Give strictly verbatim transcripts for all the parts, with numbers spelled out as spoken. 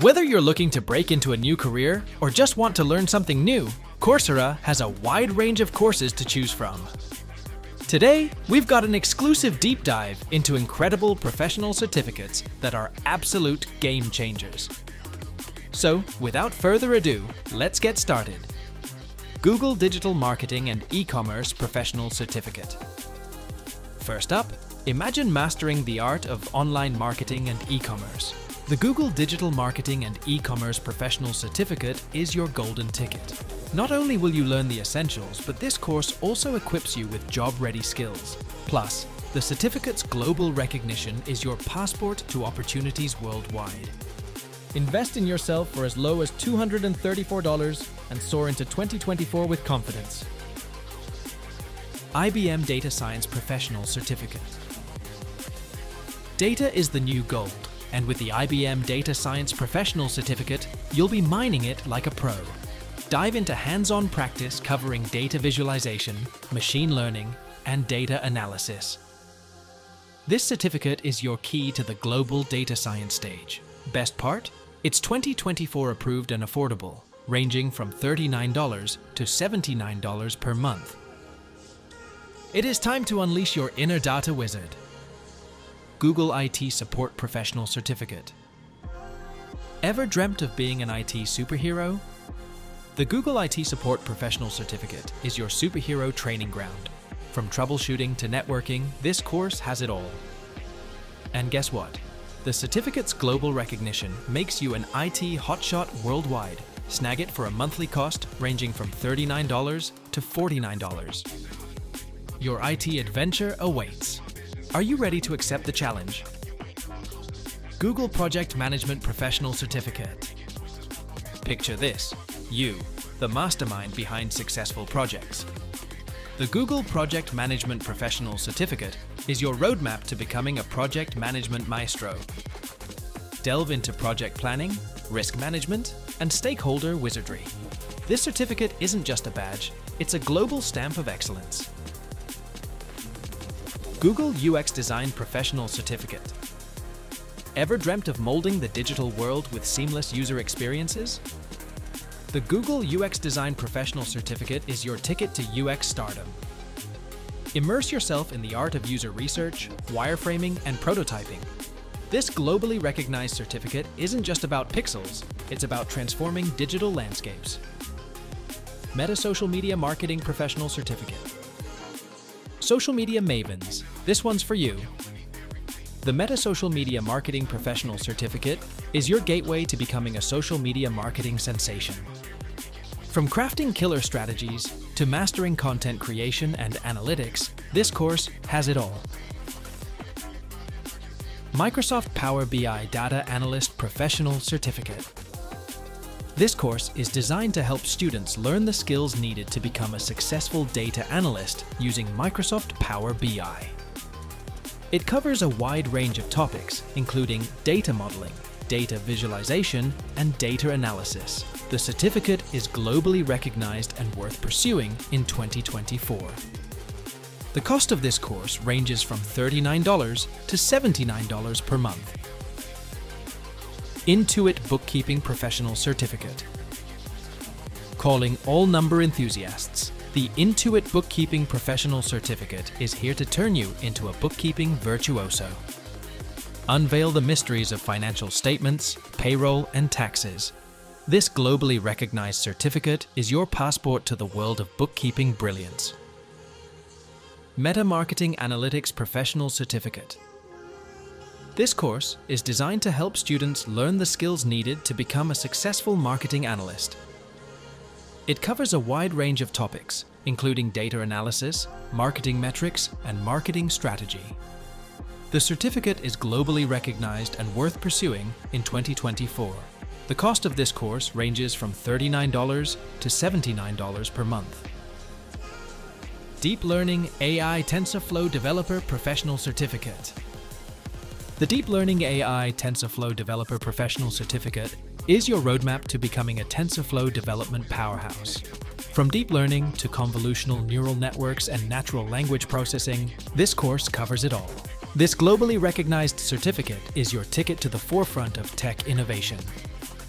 Whether you're looking to break into a new career or just want to learn something new, Coursera has a wide range of courses to choose from. Today, we've got an exclusive deep dive into incredible professional certificates that are absolute game changers. So, without further ado, let's get started. Google Digital Marketing and E-commerce Professional Certificate. First up, imagine mastering the art of online marketing and e-commerce. The Google Digital Marketing and E-commerce Professional Certificate is your golden ticket. Not only will you learn the essentials, but this course also equips you with job-ready skills. Plus, the certificate's global recognition is your passport to opportunities worldwide. Invest in yourself for as low as two hundred thirty-four dollars and soar into twenty twenty-four with confidence. I B M Data Science Professional Certificate. Data is the new gold. And with the I B M Data Science Professional Certificate, you'll be mining it like a pro. Dive into hands-on practice covering data visualization, machine learning, and data analysis. This certificate is your key to the global data science stage. Best part? It's twenty twenty-four approved and affordable, ranging from thirty-nine dollars to seventy-nine dollars per month. It is time to unleash your inner data wizard. Google I T Support Professional Certificate. Ever dreamt of being an I T superhero? The Google I T Support Professional Certificate is your superhero training ground. From troubleshooting to networking, this course has it all. And guess what? The certificate's global recognition makes you an I T hotshot worldwide. Snag it for a monthly cost ranging from thirty-nine dollars to forty-nine dollars. Your I T adventure awaits. Are you ready to accept the challenge? Google Project Management Professional Certificate. Picture this, you, the mastermind behind successful projects. The Google Project Management Professional Certificate is your roadmap to becoming a project management maestro. Delve into project planning, risk management, and stakeholder wizardry. This certificate isn't just a badge, it's a global stamp of excellence. Google U X Design Professional Certificate. Ever dreamt of molding the digital world with seamless user experiences? The Google U X Design Professional Certificate is your ticket to U X stardom. Immerse yourself in the art of user research, wireframing, and prototyping. This globally recognized certificate isn't just about pixels, it's about transforming digital landscapes. Meta Social Media Marketing Professional Certificate. Social Media Mavens, this one's for you. The Meta Social Media Marketing Professional Certificate is your gateway to becoming a social media marketing sensation. From crafting killer strategies to mastering content creation and analytics, this course has it all. Microsoft Power B I Data Analyst Professional Certificate. This course is designed to help students learn the skills needed to become a successful data analyst using Microsoft Power B I. It covers a wide range of topics, including data modeling, data visualization, and data analysis. The certificate is globally recognized and worth pursuing in twenty twenty-four. The cost of this course ranges from thirty-nine dollars to seventy-nine dollars per month. Intuit Bookkeeping Professional Certificate. Calling all number enthusiasts, the Intuit Bookkeeping Professional Certificate is here to turn you into a bookkeeping virtuoso. Unveil the mysteries of financial statements, payroll, and taxes. This globally recognized certificate is your passport to the world of bookkeeping brilliance. Meta Marketing Analytics Professional Certificate. This course is designed to help students learn the skills needed to become a successful marketing analyst. It covers a wide range of topics, including data analysis, marketing metrics, and marketing strategy. The certificate is globally recognized and worth pursuing in twenty twenty-four. The cost of this course ranges from thirty-nine dollars to seventy-nine dollars per month. Deep Learning A I TensorFlow Developer Professional Certificate. The Deep Learning A I TensorFlow Developer Professional Certificate is your roadmap to becoming a TensorFlow development powerhouse. From deep learning to convolutional neural networks and natural language processing, this course covers it all. This globally recognized certificate is your ticket to the forefront of tech innovation.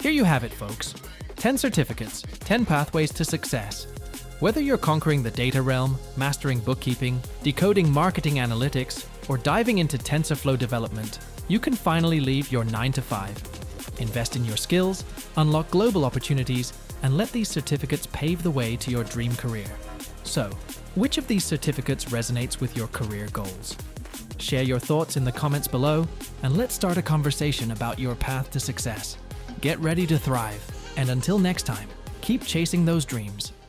Here you have it, folks. ten certificates, ten pathways to success. Whether you're conquering the data realm, mastering bookkeeping, decoding marketing analytics, or diving into TensorFlow development, you can finally leave your nine to five. Invest in your skills, unlock global opportunities, and let these certificates pave the way to your dream career. So, which of these certificates resonates with your career goals? Share your thoughts in the comments below, and let's start a conversation about your path to success. Get ready to thrive, and until next time, keep chasing those dreams.